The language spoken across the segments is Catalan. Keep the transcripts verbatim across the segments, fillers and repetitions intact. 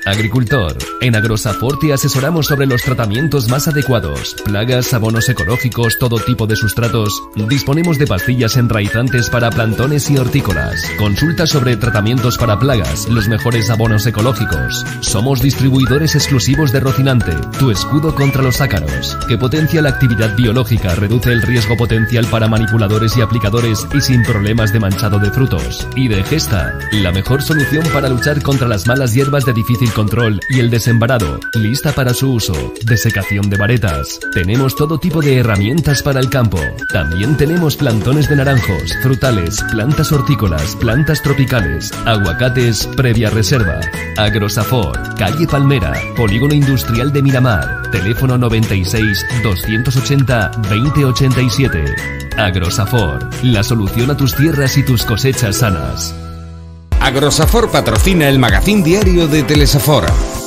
Agricultor, en Agrosafor te asesoramos sobre los tratamientos más adecuados, plagas, abonos ecológicos, todo tipo de sustratos. Disponemos de pastillas enraizantes para plantones y hortícolas. Consulta sobre tratamientos para plagas, los mejores abonos ecológicos. Somos distribuidores exclusivos de Rocinante, tu escudo contra los ácaros, que potencia la actividad biológica, reduce el riesgo potencial para manipuladores y aplicadores y sin problemas de manchado de frutos. Y de Gesta, la mejor solución para luchar contra las malas hierbas de difícil control y el desembarado, lista para su uso. Desecación de varetas. Tenemos todo tipo de herramientas para el campo. También tenemos plantones de naranjos, frutales, plantas hortícolas, plantas tropicales, aguacates previa reserva. Agrosafor, calle Palmera, Polígono Industrial de Miramar. Teléfono noventa y seis, doscientos ochenta, veinte ochenta y siete. Agrosafor, la solución a tus tierras y tus cosechas sanas. Agrosafor patrocina el magazín diario de Telesafor.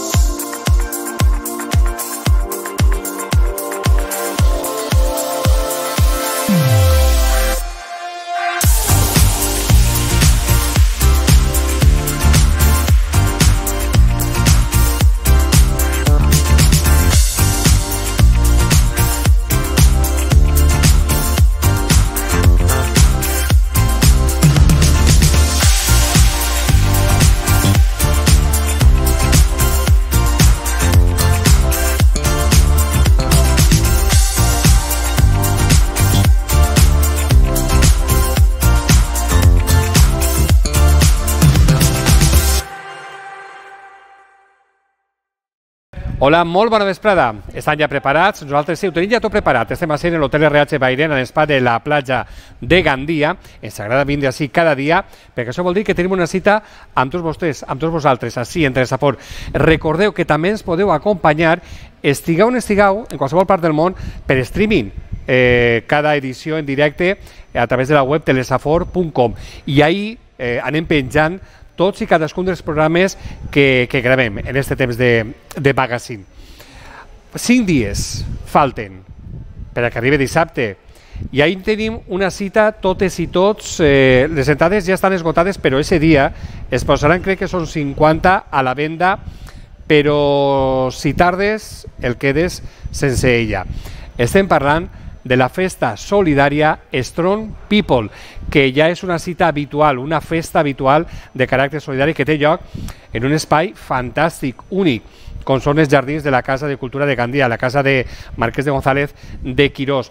Hola, molt bona vesprada. Estan ja preparats? Nosaltres sí, ho tenim ja tot preparat. Estem a ser en l'Hotel R H Bairén, a l'espai de la platja de Gandia. Ens agrada vindre així cada dia, perquè això vol dir que tenim una cita amb tots vostès, amb tots vosaltres, així, en Telesafor. Recordeu que també ens podeu acompanyar, estigueu on estigueu, en qualsevol part del món, per streaming. Eh, cada edició en directe a través de la web telesafor punt com. I ahir eh, anem penjant tots i cadascun dels programes que, que gravem en aquest temps de, de magazine. Cinc dies falten per a que arribi dissabte i ahir tenim una cita totes i tots. Eh, les entrades ja estan esgotades, però aquest dia es posaran, crec que són cinquanta a la venda, però si tardes el quedes sense ella. Estem parlant de la festa solidària Strong People, que ja és una cita habitual, una festa habitual de caràcter solidari que té lloc en un espai fantàstic, únic, com són els jardins de la Casa de Cultura de Gandia, la casa de Marquès de González de Quirós.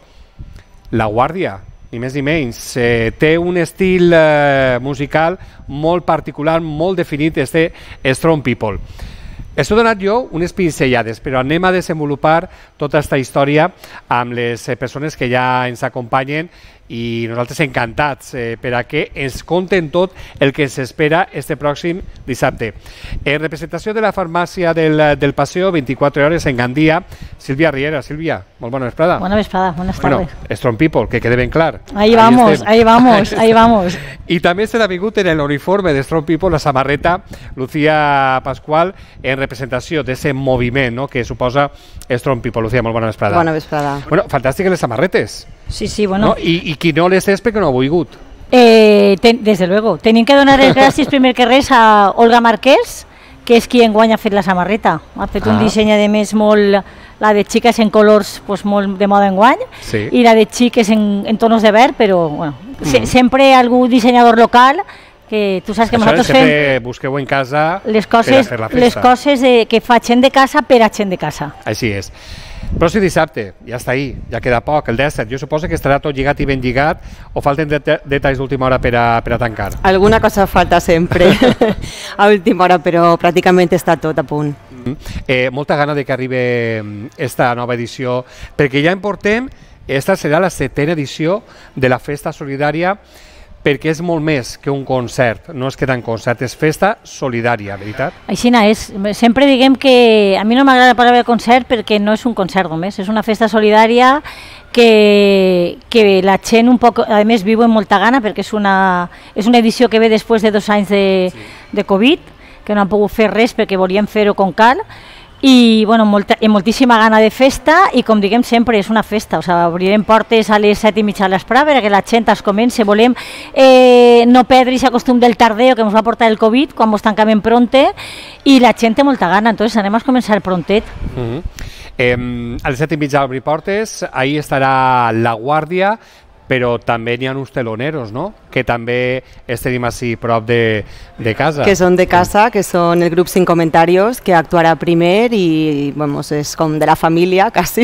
La Guàrdia, ni més ni menys, eh, té un estil eh, musical molt particular, molt definit, este Strong People. Us he donat jo unes pinzellades, però anem a desenvolupar tota aquesta història amb les persones que ja ens acompanyen i nosaltres encantats eh, per a que ens conten tot el que s'espera este pròxim dissabte. En representació de la farmàcia del, del Paseo, vint-i-quatre hores en Gandia, Sílvia Riera. Sílvia, molt bona vesprada. Buena vesprada, buenas tardes. Bueno, Strong People, que quede ben clar. Ahí vamos, ahí vamos, ahí vamos. I també s'ha vingut en l'uniforme de Strong People, la samarreta, Lucía Pascual, en representació d'aquest moviment, no?, que suposa Strong People. Lucía, molt bona vesprada. Bona vesprada. Bueno, fantàstiques les samarretes. Sí, sí, bueno. No? I, I qui no les és perquè no ha volgut. Eh, ten, desde luego. Tenim que donar les gràcies primer que res a Olga Marquès, que és qui enguany ha fet la samarreta. Ha fet ah. un disseny, a més, molt... La de xiques en colors pues, molt de moda enguany, sí. I la de xiques en, en tonos de verd, però bueno, mm. se, sempre algun dissenyador local que tu saps que això nosaltres fem... fem... busqueu en casa les coses, per a fer la festa. Les coses de, que fa gent de casa per a gent de casa. Així és. Pròxim dissabte, ja està ahí, ja queda poc, el disset. Jo suposo que estarà tot lligat i ben lligat o falten det detalls d'última hora per a, per a tancar? Alguna cosa falta sempre a última hora, però pràcticament està tot a punt. Mm -hmm. eh, molta gana de que arribi esta nova edició, perquè ja en portem, esta serà la setena edició de la Festa Solidària, perquè és molt més que un concert, no es queda en concert, és festa solidària, veritat? Aixina és. Sempre diguem que a mi no m'agrada la paraula concert perquè no és un concert només, és una festa solidària que, que la gent un poc, a més, viu amb molta gana perquè és una, és una edició que ve després de dos anys de, sí. de Covid, que no han pogut fer res perquè volien fer-ho com cal, i bueno, molta, i moltíssima gana de festa i com diguem sempre és una festa, o sigui, obrirem portes a les set i mitja de l'esprà perquè la gent es comenci, volem eh, no perdre aquest costum del tardeo que ens va portar el Covid quan ens tancàvem pronte i la gent té molta gana, entonces anem a començar prontet. Uh -huh. eh, a les set i mitja obrir portes, ahí estarà la guàrdia, però també n'hi ha uns teloneros, no?, que també els tenim així prop de, de casa. Que són de casa, que són el grup Sin Comentarios, que actuarà primer i vamos, és com de la família, quasi.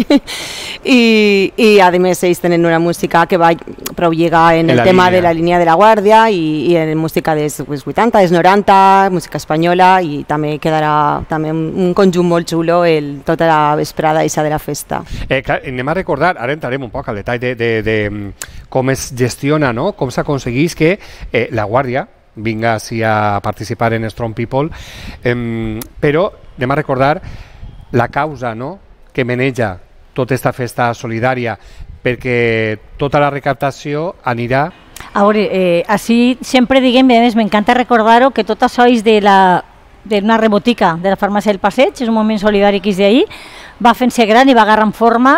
I, i a més ells tenen una música que va prou lligar en, en el tema línia. de la línia de la Guàrdia i, i en música dels vuitanta, dels noranta, música espanyola, i també quedarà també un, un conjunt molt xulo el, tota la vesprada eixa de la festa. Eh, clar, anem a recordar, ara entrarem un poc al detall de, de, de com es gestiona, no?, com s'aconsegueix que eh, la Guàrdia vinga així a participar en Strong People, eh, però anem a recordar la causa, no?, que maneja tota aquesta festa solidària, perquè tota la recaptació anirà... A veure, eh, així sempre diguem, a més m'encanta recordar-ho, que tot això és de la d'una rebotica de la farmàcia del Passeig, és un moment solidari que és d'ahir, va fent-se gran i va agarrant forma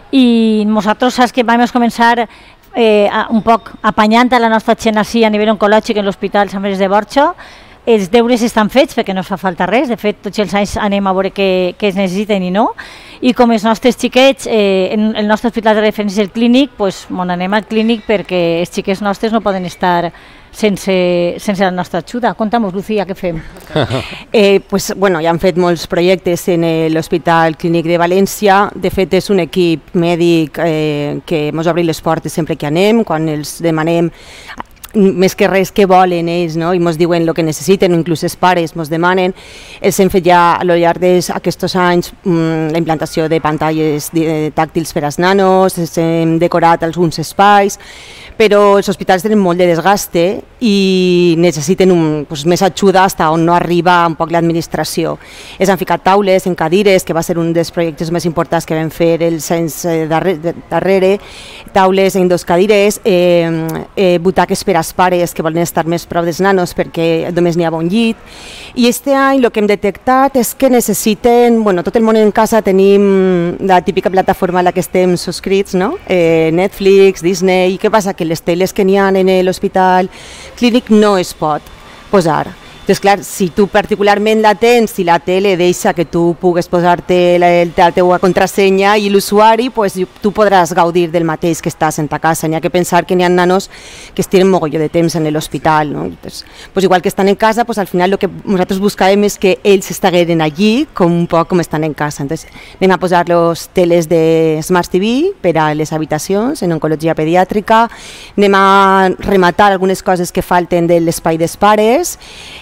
i nosaltres saps que vam començar Eh, un poc apanyant a la nostra gent així a nivell oncològic en l'Hospital Sant Pere de Borja. Els deures estan fets perquè no fa falta res, de fet tots els anys anem a veure què, què es necessiten i no, i com els nostres xiquets, eh, en el nostre hospital de referència el clínic, pues, bon, anem al clínic perquè els xiquets nostres no poden estar sense, sense la nostra ajuda. Conta'm-nos, Lucía, què fem? eh, pues, bueno, ja han fet molts projectes en l'Hospital Clínic de València. De fet, és un equip mèdic eh, que ens obre les portes sempre que anem, quan els demanem més que res que volen ells, no? I ens diuen el que necessiten, o inclús els pares ens demanen. Els hem fet ja a lo llarg d'aquests anys mmm, la implantació de pantalles tàctils per als nanos, els hem decorat alguns espais, però els hospitals tenen molt de desgaste i necessiten un, pues, més ajuda fins on no arriba un poc l'administració. Es han ficat taules en cadires, que va ser un dels projectes més importants que vam fer els anys darrere, darrere taules en dos cadires, eh, eh, butaques per als pares que volen estar més prop dels nanos perquè només n'hi ha un llit. I este any el que hem detectat és que necessiten, bueno, tot el món en casa tenim la típica plataforma a la que estem subscrits, no? eh, Netflix, Disney, i què passa? Que les teles que n'hi ha en l'hospital clínic no es pot posar. Entonces, clar, si tu particularment la tens, si la tele deixa que tu pugues posar-te la, la teua contrasenya i l'usuari, pues, tu podràs gaudir del mateix que estàs en ta casa. N'hi ha que pensar que n'hi ha nanos que es tiren mogolló de temps en l'hospital, no? Entonces, pues, igual que estan en casa, pues, al final el que nosaltres buscàvem és que ells estigueren allí com un poc com estan en casa. Entonces, anem a posar los teles de Smart T V per a les habitacions en oncologia pediàtrica, anem a rematar algunes coses que falten de l'espai dels pares,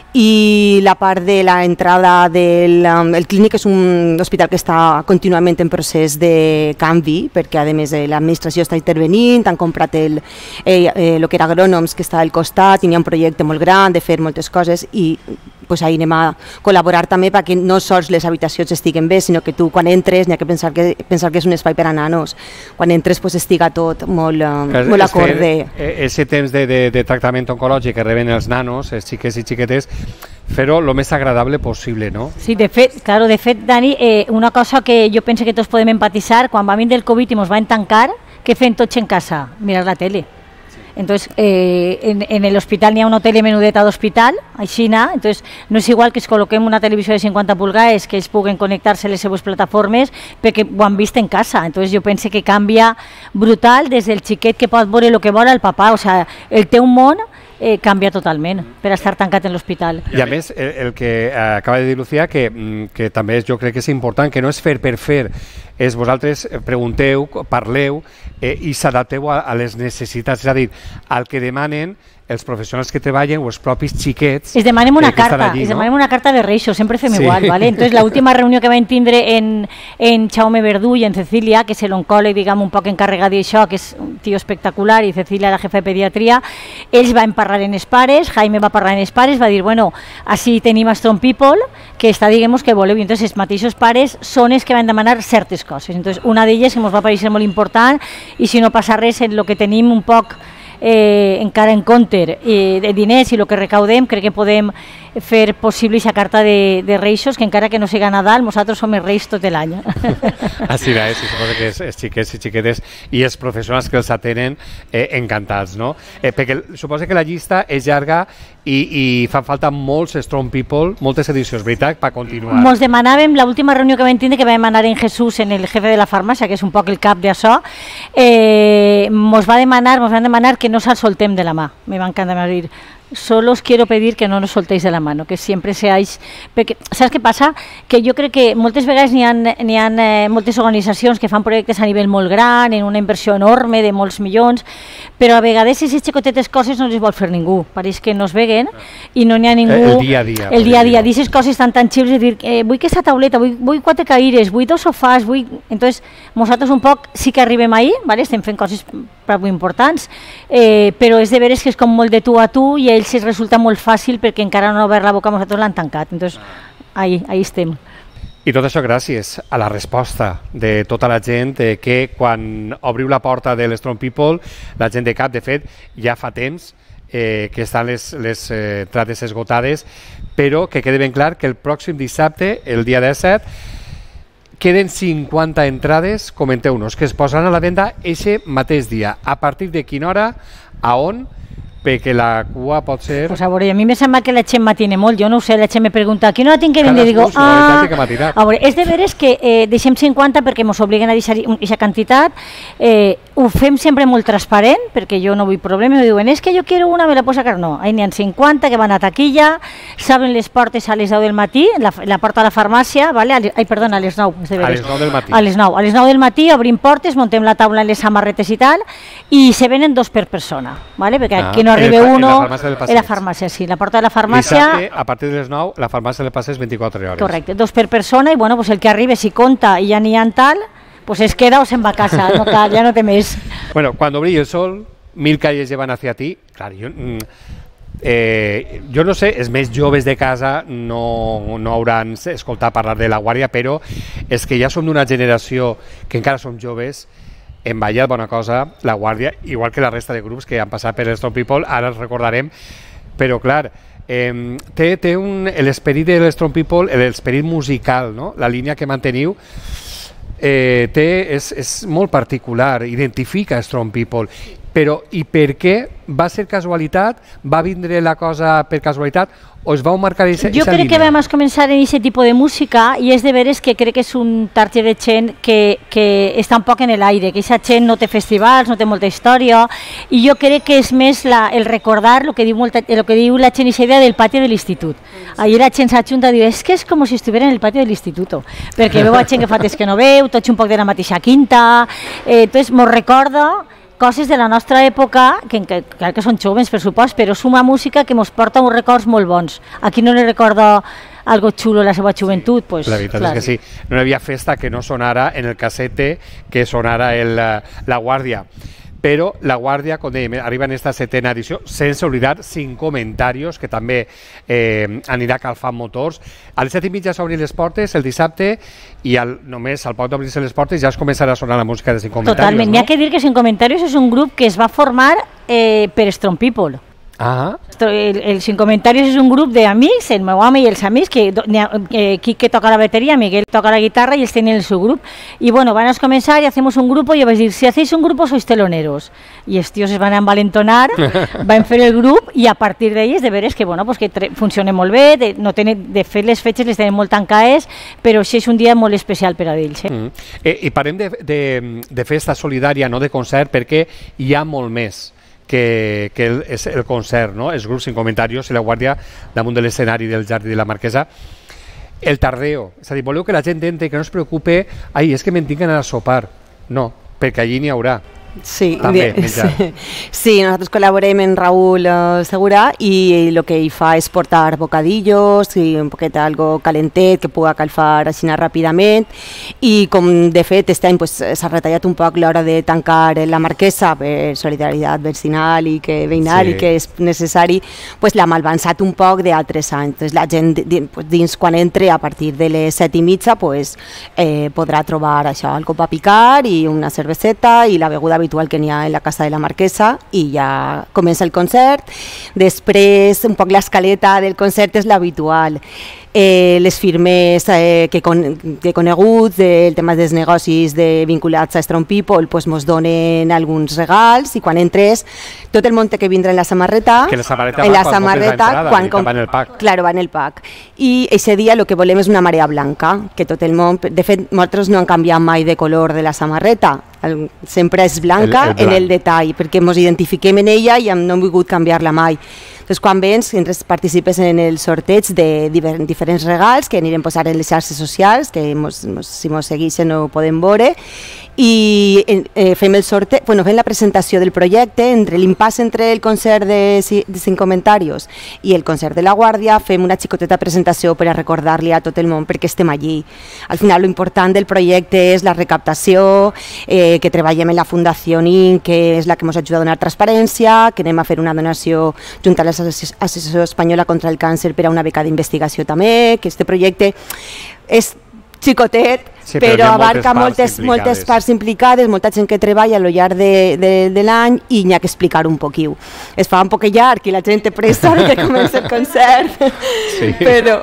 i la part de l'entrada del um, el clínic és un hospital que està contínuament en procés de canvi, perquè a més l'administració està intervenint, han comprat el, eh, eh, el que era agrònoms que està al costat, i hi ha un projecte molt gran de fer moltes coses, i pues, ahí anem a col·laborar també perquè no sols les habitacions estiguen bé, sinó que tu quan entres n'hi ha que pensar que, pensar que és un espai per a nanos, quan entres pues, estiga tot molt, um, molt acorde. Aquest temps de, de, de tractament oncològic que reben els nanos, els xiquets i xiquetes, fer-ho el més agradable possible, no? Sí, de fet, claro, de fet, Dani, eh, una cosa que jo penso que tots podem empatitzar, quan va venir el Covid i ens van tancar, què fem tots en casa? Mirar la tele. Entonces, eh, en, en l'hospital n'hi ha una tele menudeta d'hospital, així, no? Entonces, no és igual que es col·loquem una televisió de cinquanta pulgades que ells puguen connectar-se a les seves plataformes perquè ho han vist en casa. Entonces, jo penso que canvia brutal des del xiquet que pot veure el que vol el papà. O sigui, el teu món eh, canvia totalment per estar tancat en l'hospital. I a més, el, el que acaba de dir Lucía, que, que també jo crec que és important, que no és fer per fer, és vosaltres pregunteu, parleu eh, i s'adapteu a, a les necessitats, és a dir, al que demanen els professionals que treballen o els propis xiquets. Es demanem una eh, carta, allí, es no? demanem una carta de Reixo, sempre fem sí. igual, ¿vale? Entonces la última reunió que vam tindre en, en Jaume Verdú i en Cecilia, que és l'oncòleg, diguem, un poc encarregat d'això, que és un tio espectacular, i Cecilia, la jefa de pediatria, ells van parlar en els pares, Jaime va parlar en els pares, va dir, bueno, així tenim a Strong People, que està, diguem, que voleu, i entonces els mateixos pares són els que van demanar certes coses. Entonces, una d'elles que ens va pareixer molt important, i si no passa res, en el que tenim un poc Eh, encara en compte eh, de diners i el que recaudem, crec que podem fer possible aquesta carta de, de Reixos, que encara que no siga Nadal, nosaltres som els Reis tot l'any. Així és, i suposo que els xiquets i xiquetes i els professionals que els atenen eh, encantats, no? Eh, perquè suposo que la llista és llarga i, i fan falta molts Strong People, moltes edicions, veritat, per continuar. Mos demanàvem, l'última reunió que vam tindre, que vam anar en Jesús, en el jefe de la farmàcia, que és un poc el cap d'això, eh, mos va demanar, mos van demanar que no se'ls soltem de la mà. Me van encantar dir, solo os quiero pedir que no nos soltéis de la mano, que siempre seáis... Perquè, saps què passa? Que jo crec que moltes vegades n'hi ha, n'hi ha eh, moltes organitzacions que fan projectes a nivell molt gran, en una inversió enorme de molts milions, però a vegades aquestes xicotetes coses no les vol fer ningú. Pareix que no es veguen i no n'hi ha ningú... El dia a dia. El dia a dia, d'aquestes coses tan tangibles, dir, eh, vull aquesta tauleta, vull, vull quatre caires, vull dos sofàs, vull... Entonces, nosaltres un poc sí que arribem ahí, ¿vale? Estem fent coses prou importants, eh, però és de veres que és com molt de tu a tu i ells es resulta molt fàcil perquè encara no obert la boca, nosaltres l'han tancat. Entonces, ahí, ahí estem. I tot això gràcies a la resposta de tota la gent eh, que quan obriu la porta de l'Strong People, la gent de CAP, de fet, ja fa temps eh, que estan les, les eh, trates esgotades, però que quede ben clar que el pròxim dissabte, el dia disset, queden cinquanta entrades, comenteu-nos, que es posaran a la venda eixe mateix dia. A partir de quina hora, a on, perquè la cua pot ser... Pues a veure, a mi me sembla que la gent matina molt, jo no ho sé, la gent me pregunta, a quina hora tinc que vendre? I digo, ah... A veure, és de veres que eh, deixem cinquanta perquè ens obliguen a deixar aquesta quantitat, eh, ho fem sempre molt transparent, perquè jo no vull problemes, me diuen, és que jo quiero una, me la puedo sacar, no, ahí n'hi ha cinquanta que van a taquilla, s'obren les portes a les deu del matí, la, la porta de la farmàcia, vale? A les, ai, perdona, a les nou, és de veres. A les nou del matí. A les nou, a les nou del matí obrim portes, montem la taula en les samarretes i tal, i se venen dos per persona, vale? Perquè aquí no arriba uno... En la farmàcia, sí, la porta de la farmàcia... Dissabte, a partir de les nou, la farmàcia del Passeig vint-i-quatre hores. Correcte, dos per persona, i bueno, pues el que arriba, si compta i ja n'hi ha tal, pues es queda o se'n va a casa, no cal, ja no té més. Bueno, cuando brille el sol, mil calles llevan hacia ti. Clar, jo, eh, jo no sé, els més joves de casa no, no hauran escoltat parlar de La Guàrdia, però és que ja som d'una generació que encara som joves, en ballat bona cosa, La Guàrdia, igual que la resta de grups que han passat per Strong People, ara els recordarem, però clar, eh, té, té un, l'esperit de l'Strong People, l'esperit musical, no? La línia que manteniu, eh, té, és, és molt particular, identifica Strong People, però i per què va ser casualitat? Va vindre la cosa per casualitat? O es vau marcar aquesta línia? Jo crec que vam començar en aquest tipus de música i és de veres que crec que és un target de gent que, que està un poc en l'aire, que aquesta gent no té festivals, no té molta història, i jo crec que és més la, el recordar el que diu, molta, el que diu la gent, aquesta idea del pati de l'institut. Ahir la gent s'ajunta i diu, és que és com si estuviera en el pati de l'institut, perquè veu a gent que fa temps que no veu, tots un poc de la mateixa quinta, eh, entonces mos recorda coses de la nostra època, que, que, que, que són joves, per supost, però és una música que ens porta uns records molt bons. Aquí no li recorda algo xulo la seva joventut. Pues, la veritat clar. És que sí, no hi havia festa que no sonara en el casete que sonara el, La Guàrdia. Però La Guàrdia, com dèiem, arriba en esta setena edició, sense oblidar cinc comentaris, que també eh, anirà calfant motors. A les set i mitja s'obrin les portes el dissabte i al, només al poc d'obrir-se les portes ja es començarà a sonar la música de cinc comentaris. Totalment, no? N'hi ha que dir que cinc comentaris és un grup que es va formar eh, per Strong People. Ah. El, el Sin Comentarios és un grup d'amics, el meu home i els amics, que eh, Quique toca la bateria, Miguel toca la guitarra i ells tenen el seu grup. I bueno, van a començar i hacemos un grupo i jo vaig dir, si hacéis un grupo sois teloneros. I els tios es van envalentonar, van fer el grup i a partir d'ells de veres que, bueno, pues que funciona molt bé, de, no tenen, de fet les fetges les tenen molt tancades, però sí és un dia molt especial per a ells. Eh? Mm. Eh, I parlem de, de, de festa solidària, no de concert, perquè hi ha molt més que, que el, és el concert, no? Els grups Sin Comentarios i La Guàrdia damunt de l'escenari del Jardí de la Marquesa. El tardeo, és a dir, voleu que la gent entri, que no es preocupe, ai, és que me'n tinc d'anar a sopar. No, perquè allí n'hi haurà. Sí, també, sí. Sí, nosaltres col·laborem en Raúl uh, Segura i el que hi fa és portar bocadillos i un poquet algo calentet que puga calfar així ràpidament, i com de fet este any pues, s'ha retallat un poc l'hora de tancar la Marquesa per solidaritat vecinal i que veïnal sí. I que és necessari, pues, l'hem avançat un poc d'altres anys. Entonces, la gent pues, dins quan entre a partir de les set i mitja pues, eh, podrà trobar això, algo per picar i una cerveseta i la beguda habitual que n'hi ha en la Casa de la Marquesa, i ja comença el concert. Després, un poc l'escaleta del concert és l'habitual. Eh, les firmes eh, que, con, que coneguts del tema dels negocis de, vinculats a Strong People pues, mos donen alguns regals, i quan entres tot el món té que vindre en la samarreta, que la samarreta en va la quan samarreta, entrada, quan, com, va en el pack. Claro, va en el pack. I ese dia el que volem és una marea blanca, que tot el món, de fet nosaltres no han canviat mai de color de la samarreta, el, sempre és blanca el, el en el detall, perquè ens identifiquem en ella i no hem volgut canviar-la mai. Entonces, quan vens, entres, participes en el sorteig de diver, diferents regals que anirem posar en les xarxes socials, que mos, mos, si ens segueixen ho podem veure, i eh, fem el sorteig, bueno, fem la presentació del projecte, entre l'impàs entre el concert de, de Sin Comentarios i el concert de La Guàrdia, fem una xicoteta presentació per a recordar-li a tot el món perquè estem allí. Al final, l'important del projecte és la recaptació, eh, que treballem en la Fundació N I N, que és la que ens ajuda a donar transparència, que anem a fer una donació junt a l'Associació Espanyola contra el Càncer per a una beca d'investigació també, que este projecte és xicotet, sí, però, però abarca moltes, moltes, moltes parts implicades, molta gent que treballa a lo llarg de, de, de l'any, i n'hi ha que explicar un poquiu. Es fa un poc llarg i la gent té pressa que comença el concert, sí. Però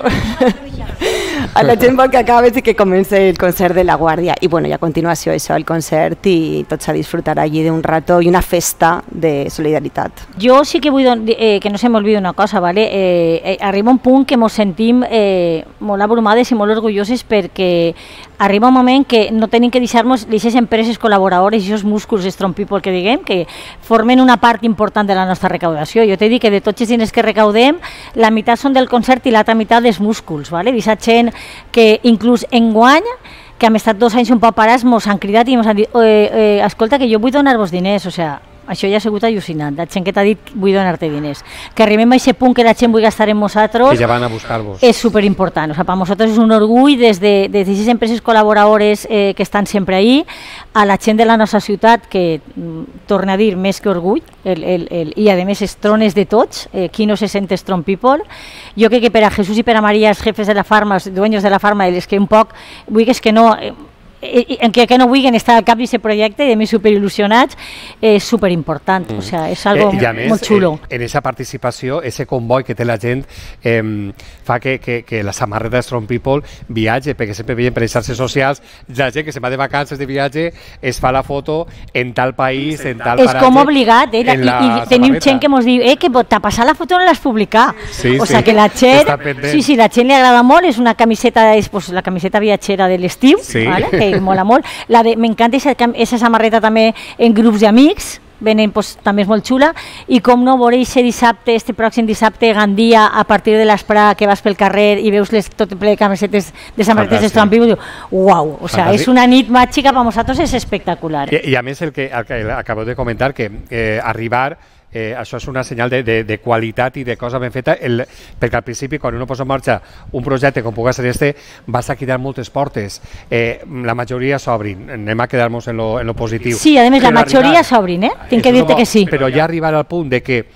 a la gent vol que acabi i que comença el concert de La Guàrdia. I bueno, i a continuació això, el concert, i tots a disfrutar allí d'un rato i una festa de solidaritat. Jo sí que vull eh, que no se m'olvidi una cosa, ¿vale? Eh, eh, arriba un punt que ens sentim eh, molt abrumades i molt orgulloses, perquè arriba un moment que no tenim que deixar-nos aquestes empreses col·laboradores i aquests músculs Strong People que diguem, que formen una part important de la nostra recaudació. Jo t'he dit que de tots els diners que recaudem, la meitat són del concert i l'altra meitat dels músculs, ¿vale? D'aquesta gent que inclús enguany, que hem estat dos anys un poc parats, ens han cridat i ens han dit eh, eh, escolta, que jo vull donar-vos diners, o sigui, això ja ha sigut allucinant, la gent que t'ha dit vull donar-te diners. Que arribem a aquest punt que la gent vull gastar en nosaltres, que ja van a buscar-vos, és superimportant. O sigui, per nosaltres és un orgull des de aquestes empreses col·laboradores eh, que estan sempre ahí, a la gent de la nostra ciutat, que torna a dir més que orgull, el, el, el, i a més es trones de tots, eh, qui no se sent Strong People. Jo crec que per a Jesús i per a Maria, els jefes de la farma, els dueños de la farma, els que un poc, vull que és que no... Eh, en què que no vulguin estar al cap d'aquest projecte i a més superil·lusionats, és superimportant, mm. o sigui, és algo eh, més, molt xulo. Eh, en aquesta participació, aquest comboi que té la gent eh, fa que, que, que la samarreta de Strong People viatge, perquè sempre veiem per les xarxes socials la gent que se va de vacances de viatge es fa la foto en tal país, en tal paratge. És com obligat, eh? I, i tenim gent que ens diu, eh, que t'ha passat la foto no l'has publicat. Sí, o sigui, sí. que la gent, sí, sí, la gent li agrada molt, és una camiseta, és pues, la camiseta viatgera de l'estiu, sí. ¿vale? Que mola molt. M'encanta aquesta samarreta també en grups d'amics, venen, pues, també és molt xula, i com no veure aquest dissabte, este pròxim dissabte, Gandia, a partir de l'esprà que vas pel carrer i veus les, tot ple de camisetes de samarretes de Strong People, diu, uau, o sea, és una nit màgica, per nosaltres és espectacular. I, i a més el que, el que acabo de comentar, que eh, arribar Eh, això és una senyal de, de, de qualitat i de cosa ben feta, el, perquè al principi quan uno posa en marxa un projecte com pugui ser este, vas a quedar moltes portes, eh, la majoria s'obrin, anem a quedar-nos en, lo, en lo positiu. Sí, a més la majoria s'obrin, eh? Tinc que dir-te que sí. Però ja arribar al punt de que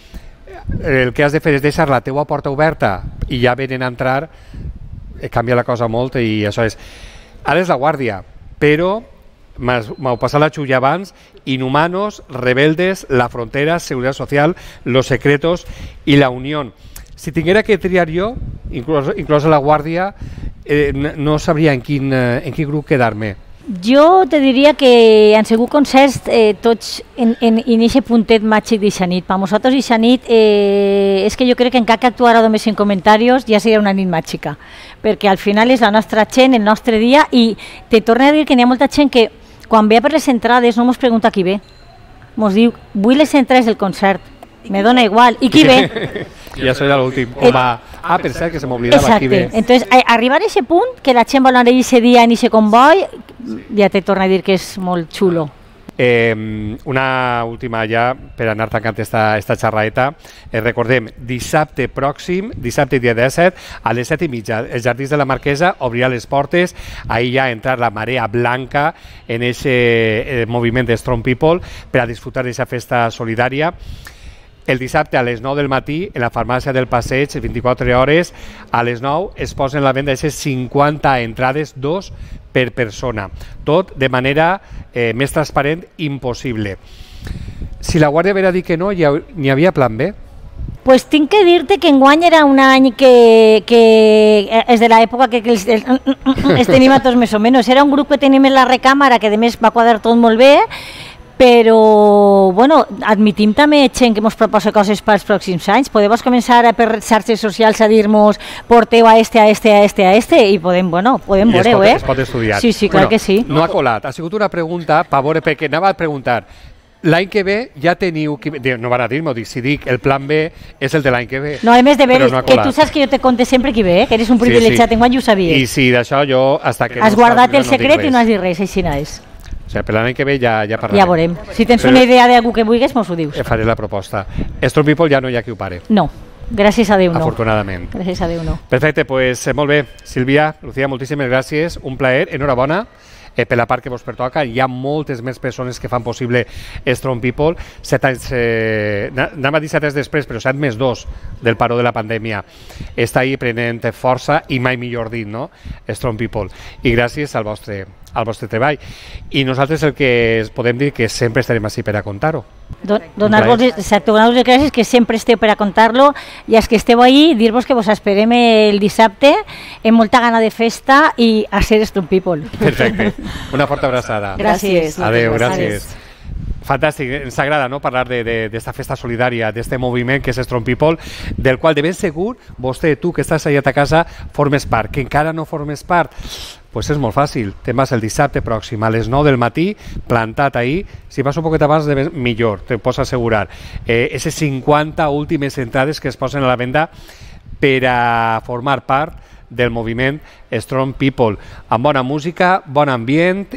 el que has de fer és deixar la teua porta oberta i ja venen a entrar, eh, canvia la cosa molt, i això és... Ara és La Guàrdia, però m'ho passat la xulla abans, Inhumanos, Rebeldes, La Frontera, Seguridad Social, Los Secretos i La Unión. Si tinguera que triar jo, inclús, inclús a La Guàrdia, eh, no sabria en quin, en quin grup quedar-me. Jo te diria que han sigut concerts eh, tots en, en, en aquest puntet màgic d'eixa nit. Per nosaltres eixa nit eh, és que jo crec que encara que actuara només en comentaris ja seria una nit màgica, perquè al final és la nostra gent, el nostre dia, i te torno a dir que n'hi ha molta gent que quan ve per les entrades no ens pregunta qui ve, ens diu, vull les entrades del concert, me dona igual, i qui ve? Ja soy l'últim, com a... Ah, pensar que se m'oblidava qui ve. Entonces, arribar a aquest punt, que la gent vol anar aquest dia en aquest comboi, ja te torna a dir que és molt xulo. Eh, una última ja per anar tancant esta, esta xerraeta. Eh, recordem, dissabte pròxim, dissabte dia disset, a les set i mitja, els Jardins de la Marquesa obrirà les portes, ahir ja entrar la marea blanca en aquest eh, moviment de Strong People per a disfrutar d'aquesta festa solidària. El dissabte a les nou del matí, en la farmàcia del Passeig, vint-i-quatre hores, a les nou es posen a la venda aquestes cinquanta entrades, dos per persona. Tot de manera eh, més transparent impossible. Si la Guàrdia Vera dit que no, n'hi havia plan B? Pues tinc que dir-te que enguany era un any que, que és de l'època que, que els, els, els tenim a tots més o menys. Era un grup que tenim en la recàmera, que a més va quadrar tot molt bé, però bueno, admitim també gent que ens proposa coses pels pròxims anys. Podem començar a, per xarxes socials a dir-nos porteu a este, a este, a este, a este, i podem, bueno, podem veure-ho, eh? Es pot estudiar. Sí, sí, clar bueno, que sí. No ha colat, ha sigut una pregunta, per veure, perquè anava a preguntar, l'any que ve ja teniu... No van a dir-m'ho, si dic el plan B és el de l'any que ve. No, a més de veure, no que tu saps que jo te conte sempre qui ve, eh? Que eres un privilegiat, sí, sí. Enguany ho sabies. I sí, d'això jo... Hasta que has no guardat no el secret i no has dit res, així no és. O sigui, per l'any que ve ja, ja parlarem. Ja veurem. Si tens Però, una idea d'algú que vulguis, mos ho dius. Faré la proposta. Strong People ja no hi ha qui ho pare. No. Gràcies a Déu, no. Afortunadament. Gràcies a Déu, no. Perfecte, doncs eh, molt bé. Sílvia, Lucía, moltíssimes gràcies. Un plaer, enhorabona. Eh, per la part que vos pertoca, hi ha moltes més persones que fan possible Strong People. Set anys, eh, anem a dir set anys després, però set més dos del paró de la pandèmia. Està ahí prenent força i mai millor dit, no? Strong People. I gràcies al vostre, al vostre treball. I nosaltres el que podem dir que sempre estarem així per a contar-ho. Donar-vos donar les gràcies, que sempre esteu per a contar-lo, i els que esteu ahí, dir-vos que vos esperem el dissabte amb molta gana de festa i a ser Strong People. Perfecte. Una forta abraçada. Gràcies. Adéu, gràcies. Fantàstic, ens agrada, no?, parlar d'esta festa solidària, d'este moviment que és Strong People, del qual de ben segur vostè, tu que estàs allà a casa, formes part. Que encara no formes part, pues és molt fàcil. Te'n vas el dissabte pròxim a les nou del matí, plantat ahí. Si vas un poquet abans, de millor, te pots assegurar. Eh, Eses cinquanta últimes entrades que es posen a la venda per a formar part del moviment Strong People, amb bona música, bon ambient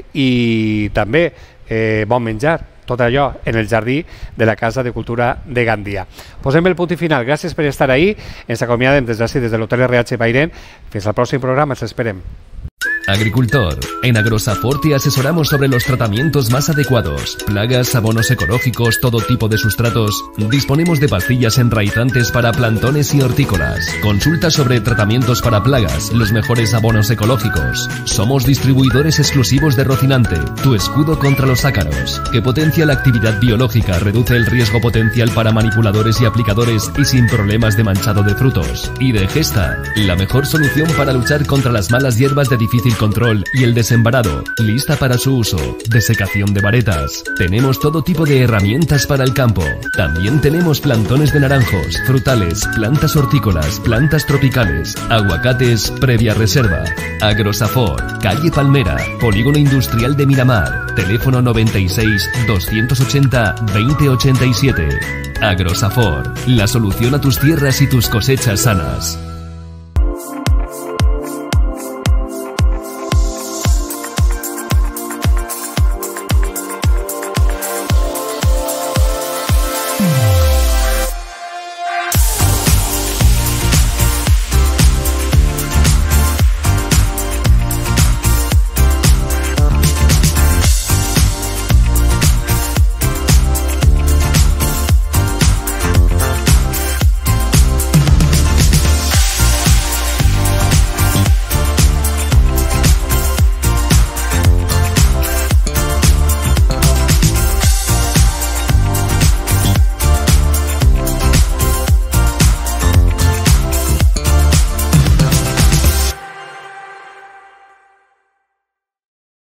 i també eh, bon menjar. Tot allò en el jardí de la Casa de Cultura de Gandia. Posem el punt i final. Gràcies per estar ahí. Ens acomiadem des d'ací, des de l'Hotel R H Bairén. Fins al pròxim programa. Els esperem. Agricultor. En Agrosafor te asesoramos sobre los tratamientos más adecuados. Plagas, abonos ecológicos, todo tipo de sustratos. Disponemos de pastillas enraizantes para plantones y hortícolas. Consulta sobre tratamientos para plagas, los mejores abonos ecológicos. Somos distribuidores exclusivos de Rocinante, tu escudo contra los ácaros, que potencia la actividad biológica, reduce el riesgo potencial para manipuladores y aplicadores y sin problemas de manchado de frutos. Y de Gesta, la mejor solución para luchar contra las malas hierbas de difícil control y el desembarado, lista para su uso. Desecación de varetas. Tenemos todo tipo de herramientas para el campo. También tenemos plantones de naranjos, frutales, plantas hortícolas, plantas tropicales, aguacates previa reserva. Agrosafor, calle Palmera, Polígono Industrial de Miramar. Teléfono noventa y seis, doscientos ochenta, veinte ochenta y siete. Agrosafor, la solución a tus tierras y tus cosechas sanas.